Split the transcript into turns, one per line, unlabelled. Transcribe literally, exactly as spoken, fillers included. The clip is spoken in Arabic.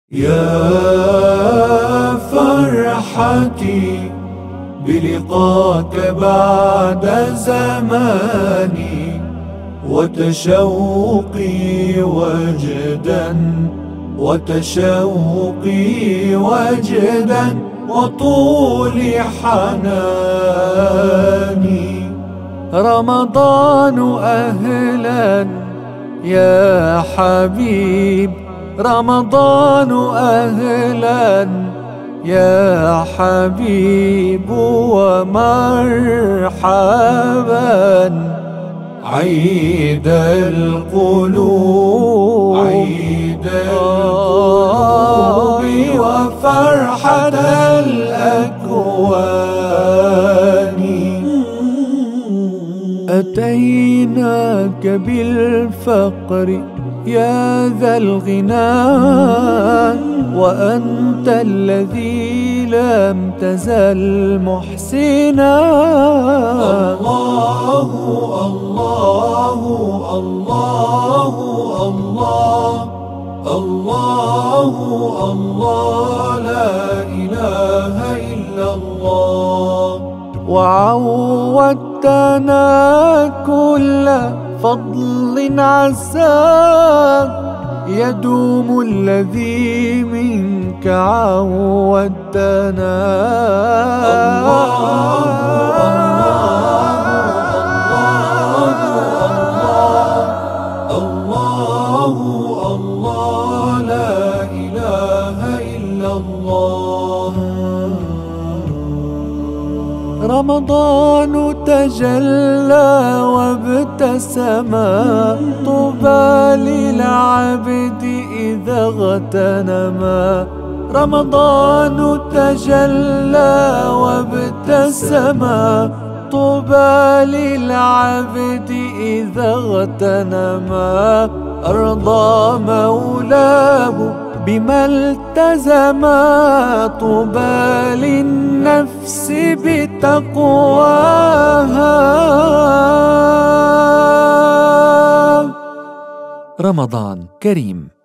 يا فرحتي بلقاك بعد زماني، وتشوقي وجدا وتشوقي وجدا وطول حناني. رمضان أهلا يا حبيب، رمضان أهلا يا حبيب ومرحبا. عيد القلوب عيد القلوب وفرحة الأكوان. أتيناك بالفقر يا ذا الغنى، وأنت الذي لم تزل محسنا. الله الله الله الله الله الله لا إله إلا الله. وعودتنا كل فضل عساك، يدوم الذي منك عودتنا. الله الله الله الله لا إله إلا الله. رمضان تجلى وابتسم، طوبى للعبد إذا اغتنما. رمضان تجلى وابتسم، طوبى للعبد إذا اغتنما. أرضى مولاه بما التزم، طوبى للنفس بتقواها. رمضان كريم.